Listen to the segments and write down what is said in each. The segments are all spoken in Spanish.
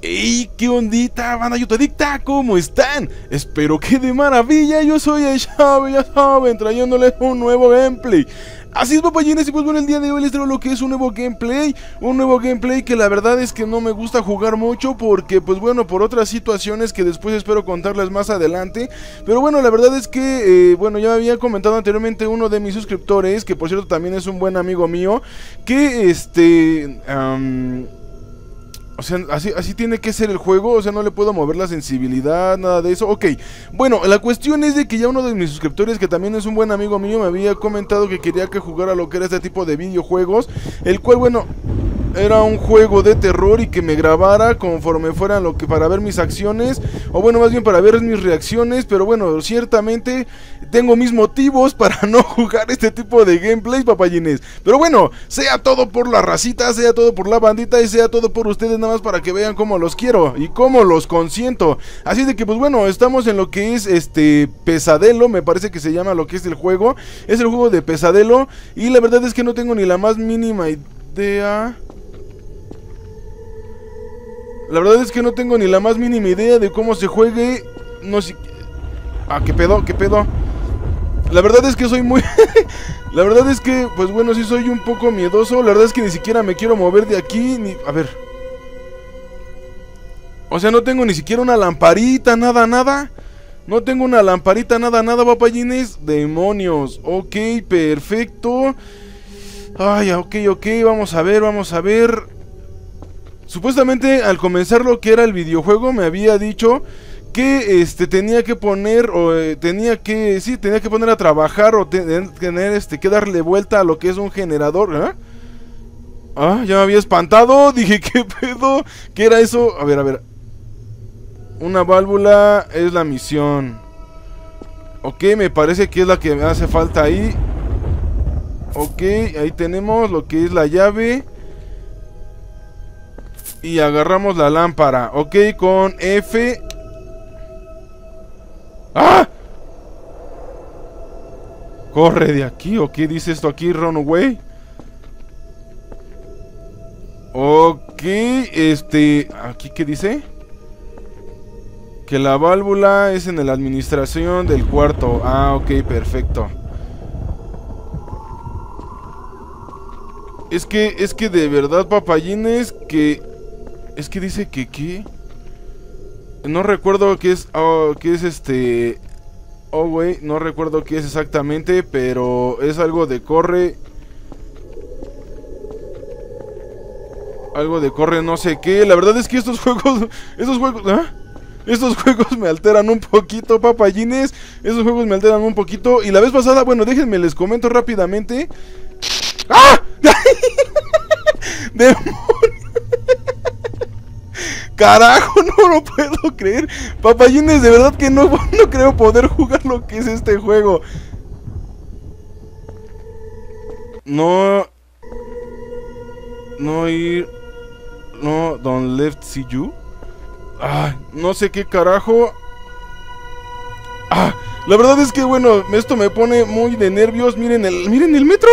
¡Ey! ¿Qué ondita, banda youtadicta? ¿Cómo están? Espero que de maravilla. Yo soy el Xavi, ya saben, trayéndoles un nuevo gameplay. Así es, papayines, y pues bueno, el día de hoy les traigo lo que es un nuevo gameplay. Un nuevo gameplay que la verdad es que no me gusta jugar mucho porque, pues bueno, por otras situaciones que después espero contarles más adelante. Pero bueno, la verdad es que, bueno, ya había comentado anteriormente uno de mis suscriptores, que por cierto también es un buen amigo mío, que o sea, así tiene que ser el juego, o sea, no le puedo mover la sensibilidad, nada de eso. Ok, bueno, la cuestión es de que ya uno de mis suscriptores, que también es un buen amigo mío, me había comentado que quería que jugara lo que era este tipo de videojuegos, el cual, bueno, era un juego de terror y que me grabara conforme fuera lo que para ver mis acciones, o bueno, más bien para ver mis reacciones. Pero bueno, ciertamente tengo mis motivos para no jugar este tipo de gameplays, papayines. Pero bueno, sea todo por la racita, sea todo por la bandita y sea todo por ustedes, nada más para que vean cómo los quiero y cómo los consiento. Así de que pues bueno, estamos en lo que es Pesadelo, me parece que se llama lo que es el juego. Es el juego de Pesadelo y la verdad es que no tengo ni la más mínima idea. La verdad es que no tengo ni la más mínima idea de cómo se juegue. No sé. Ah, qué pedo, qué pedo. La verdad es que soy muy... La verdad es que, pues bueno, sí soy un poco miedoso. La verdad es que ni siquiera me quiero mover de aquí ni... A ver. O sea, no tengo ni siquiera una lamparita, nada. No tengo una lamparita, nada, papayines. Demonios. Ok, perfecto. Ay, ok, vamos a ver. Supuestamente al comenzar lo que era el videojuego me había dicho que tenía que poner tenía que poner a trabajar o tener que darle vuelta a lo que es un generador. ¿Eh? Ah, ya me había espantado, dije, ¿qué pedo? ¿Qué era eso? A ver. Una válvula es la misión. Ok, me parece que es la que me hace falta ahí. Ok, ahí tenemos lo que es la llave. Y agarramos la lámpara. Ok, con F. ¡Ah! Corre de aquí. ¿O qué dice esto aquí? Run away. Ok, ¿aquí qué dice? Que la válvula es en la administración del cuarto. Ah, ok, perfecto. Es que de verdad, papayines, que... Es que dice que ¿qué? No recuerdo qué es. Oh, güey, no recuerdo qué es exactamente, pero es algo de corre. Algo de corre, no sé qué. La verdad es que estos juegos. ¿Ah? Estos juegos me alteran un poquito, papayines. Estos juegos me alteran un poquito. Y la vez pasada, bueno, déjenme les comento rápidamente. ¡Ah! ¡Demonios! Carajo, no lo puedo creer. Papayines, de verdad que no creo poder jugar lo que es este juego. No, don't left see you. Ah, no sé qué carajo. Ah, la verdad es que bueno, esto me pone muy de nervios. Miren el metro.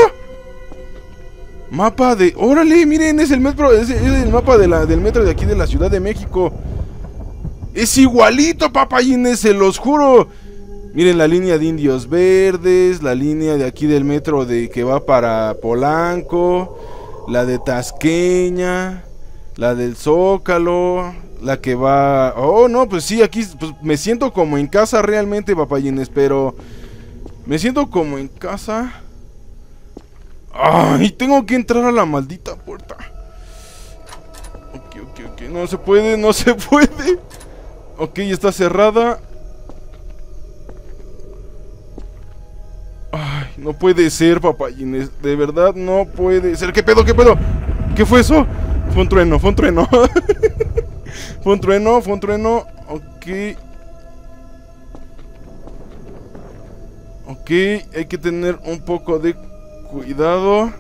Mapa de... ¡Órale! Miren, es el metro. Es el mapa del metro de aquí de la Ciudad de México. Es igualito, papayines, se los juro. Miren la línea de Indios Verdes. La línea de aquí del metro que va para Polanco. La de Tasqueña. La del Zócalo. La que va... Oh, no, pues sí, aquí pues, me siento como en casa realmente, papayines. Pero... me siento como en casa... ¡Ay! Tengo que entrar a la maldita puerta. Ok. No se puede. Ok, está cerrada. Ay, no puede ser, papayines. De verdad no puede ser. ¿Qué pedo? ¿Qué fue eso? Fue un trueno. Fue un trueno. Ok, hay que tener un poco de... cuidado.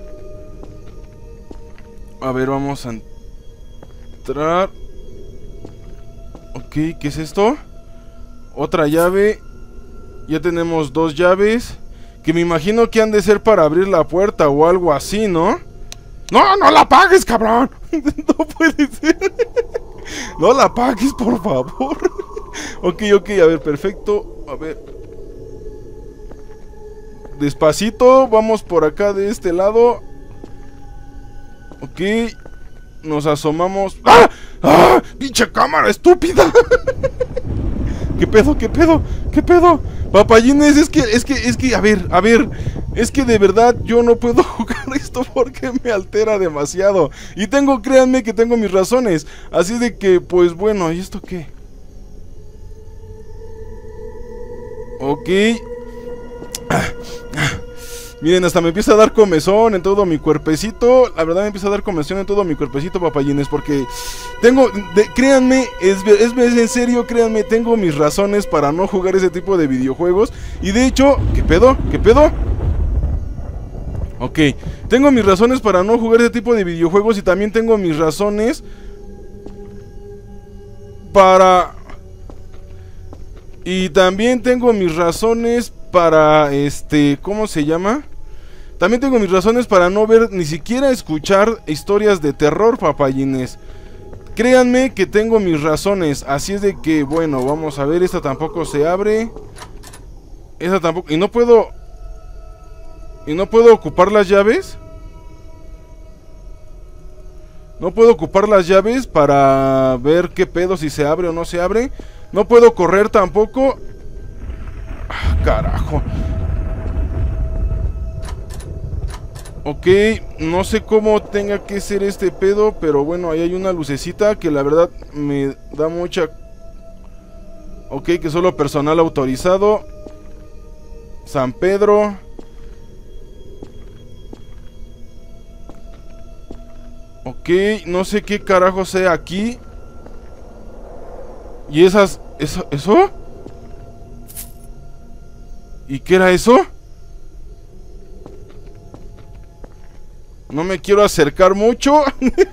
A ver, vamos a entrar. Ok, ¿qué es esto? Otra llave. Ya tenemos dos llaves, que me imagino que han de ser para abrir la puerta o algo así, ¿no? ¡No, no la apagues, cabrón! No puede ser. No la apagues, por favor. Ok, a ver, perfecto. A ver. Despacito, vamos por acá de este lado. Ok. Nos asomamos. ¡Ah! ¡Ah! ¡Pinche cámara estúpida! ¿Qué pedo? ¿Qué pedo? ¿Qué pedo? Papayines, es que, a ver, es que de verdad yo no puedo jugar esto porque me altera demasiado. Y créanme que tengo mis razones. Así de que, pues bueno, ¿y esto qué? Ok. Miren, hasta me empieza a dar comezón en todo mi cuerpecito. La verdad me empieza a dar comezón en todo mi cuerpecito, papayines. Porque créanme, es en serio, créanme, tengo mis razones para no jugar ese tipo de videojuegos. Y de hecho, ¿qué pedo? ¿Qué pedo? Ok, tengo mis razones para no jugar ese tipo de videojuegos. Y también tengo mis razones para... Y también tengo mis razones para, ¿cómo se llama? También tengo mis razones para no ver, ni siquiera escuchar historias de terror, papayines. Créanme que tengo mis razones. Así es de que, bueno, vamos a ver. Esta tampoco se abre. Esta tampoco. Y no puedo ocupar las llaves. No puedo ocupar las llaves para ver qué pedo, si se abre o no se abre. No puedo correr tampoco. Ah, carajo. Ok, no sé cómo tenga que ser este pedo, pero bueno, ahí hay una lucecita que la verdad me da mucha... Ok, que solo personal autorizado. San Pedro. Ok, no sé qué carajo sea aquí. Y ¿eso? ¿Y qué era eso? No me quiero acercar mucho.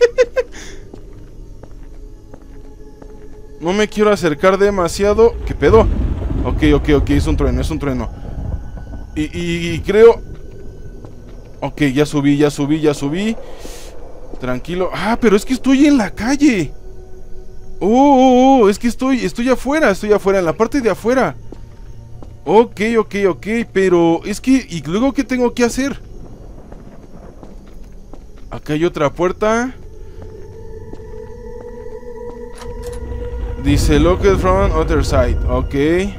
No me quiero acercar demasiado. ¿Qué pedo? Ok, es un trueno. Y creo... Ok, ya subí. Tranquilo. Ah, pero es que estoy en la calle. Es que estoy afuera, en la parte de afuera. Ok, pero es que... ¿Y luego qué tengo que hacer? Acá hay otra puerta. Dice locked from other side. Ok.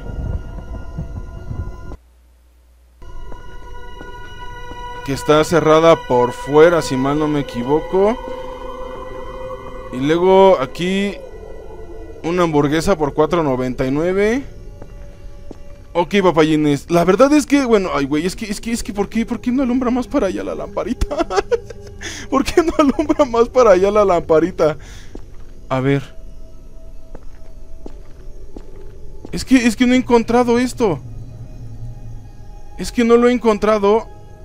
Que está cerrada por fuera, si mal no me equivoco. Y luego aquí una hamburguesa por $4.99. Ok, papayines. La verdad es que, bueno, ay, güey, es que, ¿por qué no alumbra más para allá la lamparita? ¿Por qué no alumbra más para allá la lamparita? A ver. Es que no he encontrado esto. Es que no lo he encontrado.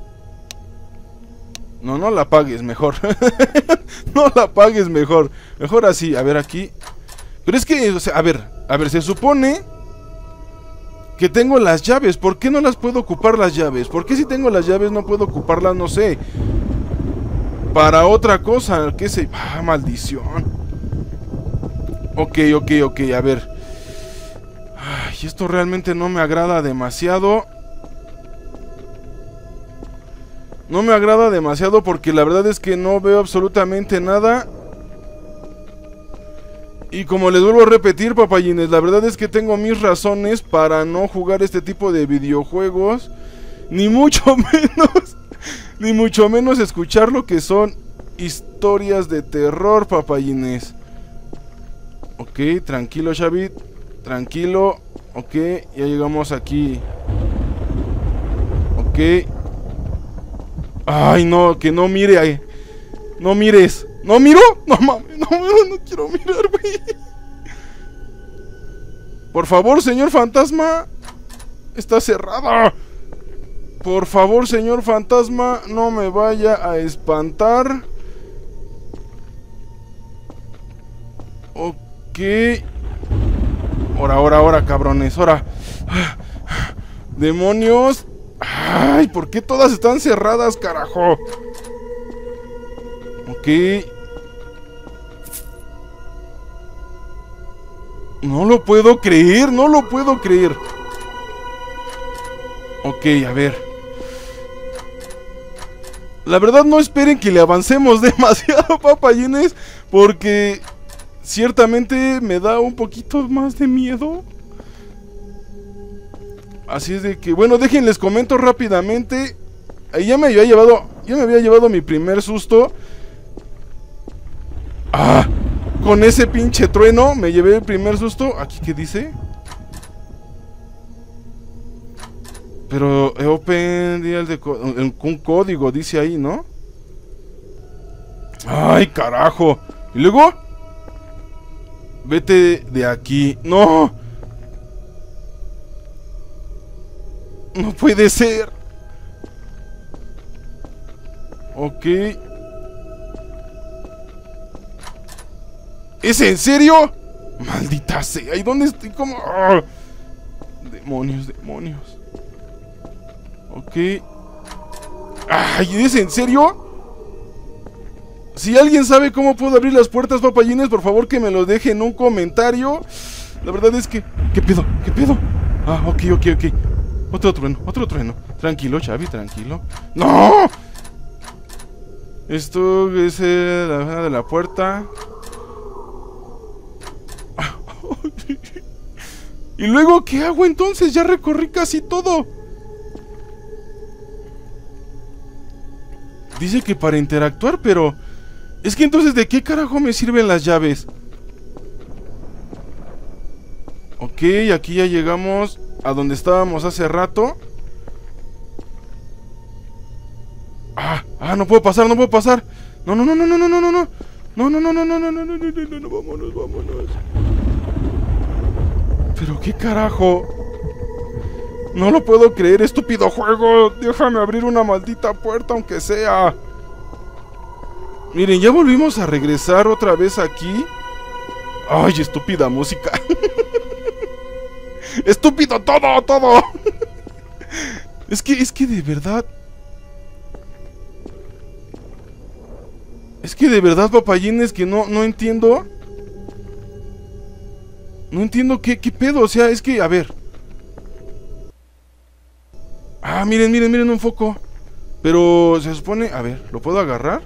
No la apagues, mejor. No la apagues, mejor. Mejor así, a ver aquí. Pero es que, o sea, a ver, se supone que tengo las llaves. ¿Por qué no las puedo ocupar las llaves? ¿Por qué si tengo las llaves no puedo ocuparlas, no sé, para otra cosa? ¿Qué sé? Ah, maldición. Ok, a ver. Ay, esto realmente no me agrada demasiado. No me agrada demasiado porque la verdad es que no veo absolutamente nada. Y como les vuelvo a repetir, papayines, la verdad es que tengo mis razones para no jugar este tipo de videojuegos. Ni mucho menos escuchar lo que son historias de terror, papayines. Ok, tranquilo, Xavi. Tranquilo. Ok, ya llegamos aquí. Ok. Ay, no, que no mire ahí. No mires. ¿No miro? No mames, no quiero mirar, güey. Por favor, señor fantasma. Está cerrada. Por favor, señor fantasma, no me vaya a espantar. Ok. Ahora, cabrones, ahora. Demonios. Ay, ¿por qué todas están cerradas, carajo? Ok. No lo puedo creer, no lo puedo creer. Ok, a ver. La verdad no esperen que le avancemos demasiado, papayines, porque ciertamente me da un poquito más de miedo. Así es de que, bueno, déjenles comento rápidamente. Ahí ya me había llevado mi primer susto. Ah, con ese pinche trueno me llevé el primer susto. ¿Aquí qué dice? Pero open un código dice ahí, ¿no? Ay, carajo. ¿Y luego? Vete de aquí. No. No puede ser. Ok. ¿Es en serio? Maldita sea. ¿Y dónde estoy? ¿Cómo? ¡Oh! Demonios, demonios. Ok. Ay, ¿es en serio? Si alguien sabe cómo puedo abrir las puertas, papayines, por favor que me lo deje en un comentario. La verdad es que... ¿Qué pedo? ¿Qué pedo? Ah, ok. Otro trueno. Tranquilo, Xavi, tranquilo. ¡No! Esto es la de la puerta. ¿Y luego qué hago entonces? Ya recorrí casi todo. Dice que para interactuar, pero... Es que entonces, ¿de qué carajo me sirven las llaves? Ok, aquí ya llegamos a donde estábamos hace rato. No puedo pasar. No, vámonos. Pero qué carajo. No lo puedo creer, estúpido juego. Déjame abrir una maldita puerta, aunque sea. Miren, ya volvimos a regresar otra vez aquí. Ay, estúpida música. Estúpido todo. Es que de verdad. Es que de verdad, papayines, que no entiendo. No entiendo qué pedo, o sea, es que, a ver. Miren un foco. Pero se supone, a ver, ¿lo puedo agarrar?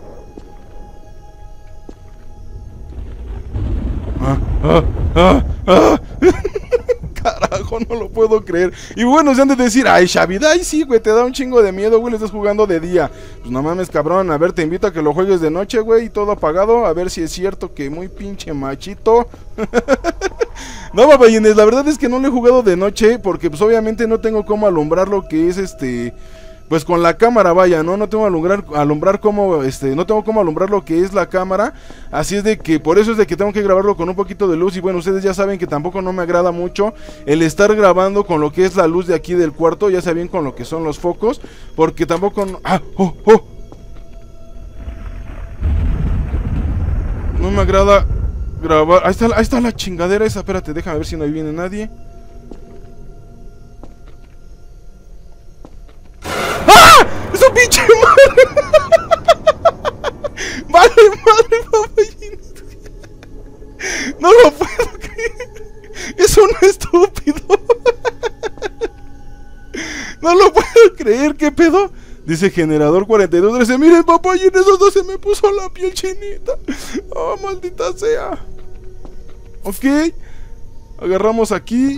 Carajo, no lo puedo creer. Y bueno, se han de decir, ay, Xavi, ay, sí, güey, te da un chingo de miedo, güey, le estás jugando de día. Pues no mames, cabrón, a ver, te invito a que lo juegues de noche, güey, y todo apagado, a ver si es cierto que muy pinche machito. No, papayines, la verdad es que no lo he jugado de noche, porque pues obviamente no tengo cómo alumbrar lo que es pues con la cámara, vaya, no tengo alumbrar como, no tengo cómo alumbrar lo que es la cámara. Así es de que, por eso es de que tengo que grabarlo con un poquito de luz. Y bueno, ustedes ya saben que tampoco no me agrada mucho el estar grabando con lo que es la luz de aquí del cuarto, ya sea bien con lo que son los focos, porque tampoco... No me agrada grabar. Ahí está la chingadera esa, espérate, déjame ver si no viene nadie. ¡Eso pinche madre! ¡Vale madre, papayines! No lo puedo creer. Es un estúpido. No lo puedo creer, ¿qué pedo? Dice generador 4213. Miren, papayines, esos dos se me puso la piel chinita. Oh, maldita sea. Ok. Agarramos aquí.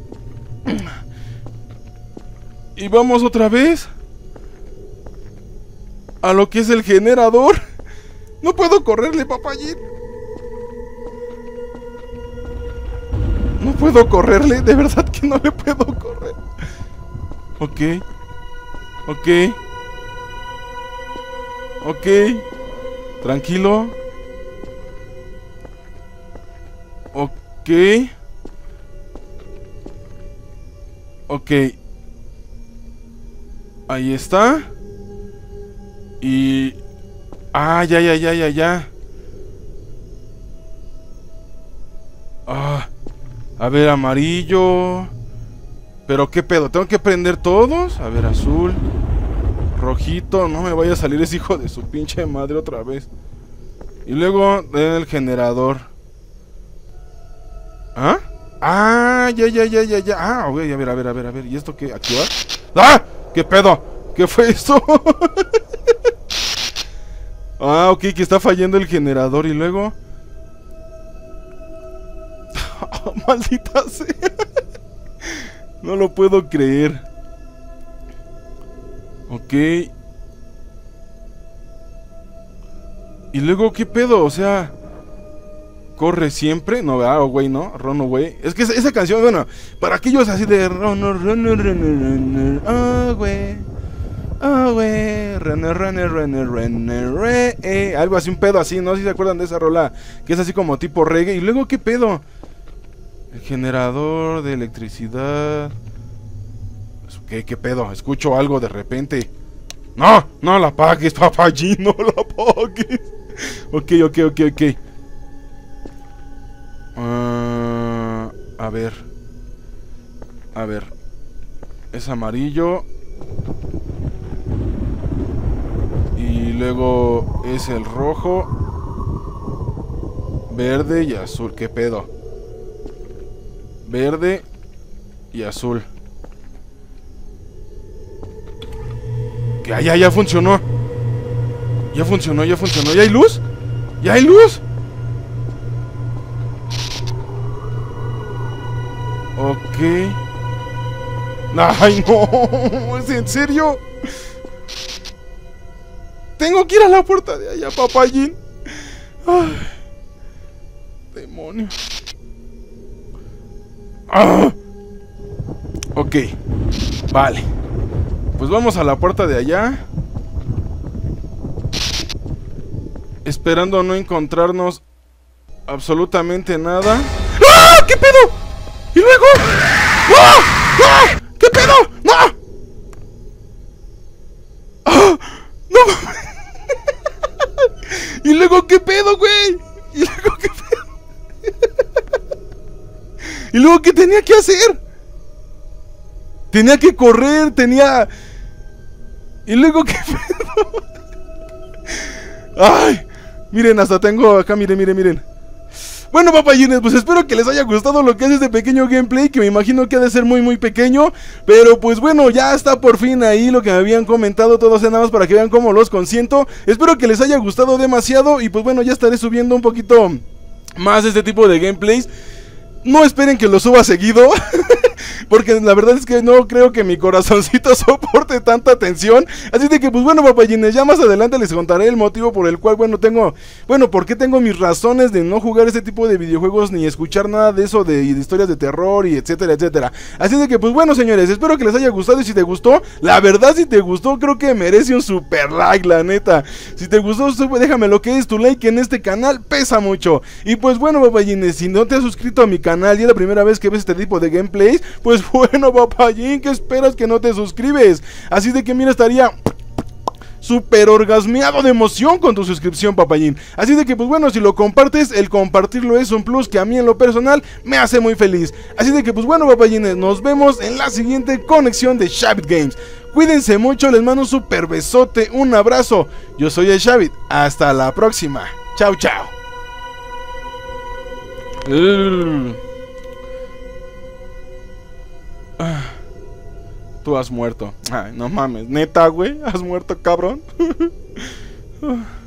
Y vamos otra vez a lo que es el generador. No puedo correrle, papayín. No puedo correrle, de verdad que no le puedo correr. Ok. Tranquilo. Ok. Ahí está. Y... ya. A ver, amarillo. Pero qué pedo, ¿tengo que prender todos? A ver, azul, rojito. No me vaya a salir ese hijo de su pinche madre otra vez. Y luego el generador. Ah, ya. Ah, ok, a ver. ¿Y esto qué? ¿Activar? ¡Ah! ¿Qué pedo? ¿Qué fue esto? Ah, ok, que está fallando el generador y luego... Maldita sea. No lo puedo creer. Ok. ¿Y luego qué pedo? O sea... ¿Corre siempre? No, ¿verdad? Güey, ¿no? Run away. Es que esa canción, bueno, para aquellos así de... Oh, güey. Oh, güey. Algo así, un pedo así, ¿no? Si se acuerdan de esa rola, que es así como tipo reggae. ¿Y luego qué pedo? El generador de electricidad. ¿Qué pedo? Escucho algo de repente. No la apagues, papayín, no la apagues. Ok. A ver. Es amarillo. Y luego es el rojo. Verde y azul. ¿Qué pedo? Verde y azul. Que ya funcionó. Ya funcionó. ¿Ya hay luz? ¿Ya hay luz? Ok. Ay, no. ¿Es en serio? Tengo que ir a la puerta de allá, papayín. Ay, demonio. Ah. Ok. Vale. Pues vamos a la puerta de allá. Esperando no encontrarnos absolutamente nada. ¡Ah! ¿Qué pedo? ¿Y luego? ¡Ah! ¡Ah! ¿Qué pedo? ¡No! ¡Ah! ¡No! ¿Y luego qué pedo, güey? ¿Y luego qué pedo? ¿Y luego qué tenía que hacer? Tenía que correr, tenía... ¿Y luego qué pedo? ¡Ay! Miren, hasta tengo acá, miren. Bueno, papayines, pues espero que les haya gustado lo que es este pequeño gameplay, que me imagino que ha de ser muy pequeño. Pero pues bueno, ya está por fin ahí lo que me habían comentado todos, nada más para que vean cómo los consiento. Espero que les haya gustado demasiado y pues bueno, ya estaré subiendo un poquito más de este tipo de gameplays. No esperen que lo suba seguido, porque la verdad es que no creo que mi corazoncito soporte tanta tensión. Así de que pues bueno, papayines, ya más adelante les contaré el motivo por el cual, por qué tengo mis razones de no jugar este tipo de videojuegos ni escuchar nada de eso de historias de terror y etcétera. Así de que pues bueno, señores, espero que les haya gustado. Y si te gustó, la verdad, si te gustó, creo que merece un super like, la neta. Si te gustó, déjame lo que es tu like en este canal, pesa mucho. Y pues bueno, papayines, si no te has suscrito a mi canal y es la primera vez que ves este tipo de gameplays, pues bueno, papayín, ¿qué esperas que no te suscribes? Así de que mira, estaría súper orgasmeado de emoción con tu suscripción, papayín. Así de que pues bueno, si lo compartes, el compartirlo es un plus que a mí en lo personal me hace muy feliz. Así de que pues bueno, papayines, nos vemos en la siguiente conexión de Shabit Games. Cuídense mucho, les mando un super besote, un abrazo. Yo soy el Shabit, hasta la próxima. Chao. Tú has muerto. Ay, no mames, neta, güey, has muerto, cabrón.